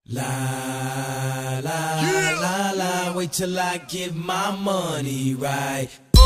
La la la la, wait till I get my money right.